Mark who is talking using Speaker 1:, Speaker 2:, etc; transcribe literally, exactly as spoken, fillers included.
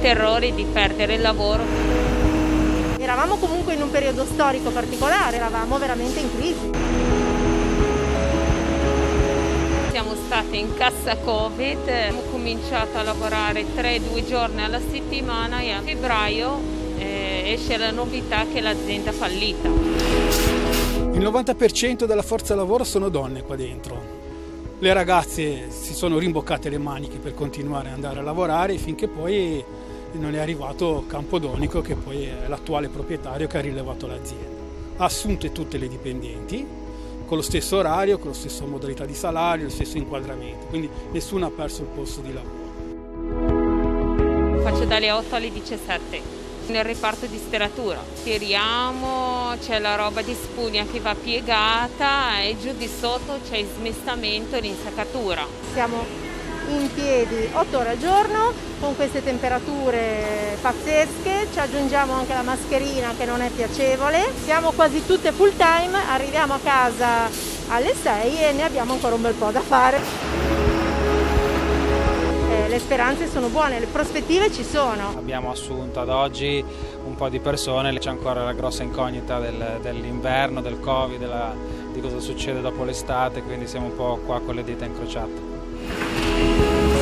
Speaker 1: terrore di perdere il lavoro.
Speaker 2: Eravamo comunque in un periodo storico particolare, eravamo veramente in crisi.
Speaker 1: Siamo state in cassa Covid, abbiamo cominciato a lavorare tre due giorni alla settimana e a febbraio eh, esce la novità che l'azienda è fallita.
Speaker 3: Il novanta per cento della forza lavoro sono donne qua dentro. Le ragazze si sono rimboccate le maniche per continuare ad andare a lavorare finché poi non è arrivato Campodonico, che poi è l'attuale proprietario che ha rilevato l'azienda. Ha assunto tutte le dipendenti con lo stesso orario, con la stessa modalità di salario, lo stesso inquadramento, quindi nessuno ha perso il posto di lavoro.
Speaker 1: Faccio dalle otto alle diciassette nel reparto di stiratura. Tiriamo, c'è la roba di spugna che va piegata e giù di sotto c'è il smestamento e l'insaccatura.
Speaker 2: Siamo in piedi otto ore al giorno con queste temperature pazzesche, ci aggiungiamo anche la mascherina che non è piacevole, siamo quasi tutte full time, arriviamo a casa alle sei e ne abbiamo ancora un bel po' da fare. Le speranze sono buone, le prospettive ci sono.
Speaker 4: Abbiamo assunto ad oggi un po' di persone, c'è ancora la grossa incognita del, dell'inverno, del Covid, della, di cosa succede dopo l'estate, quindi siamo un po' qua con le dita incrociate.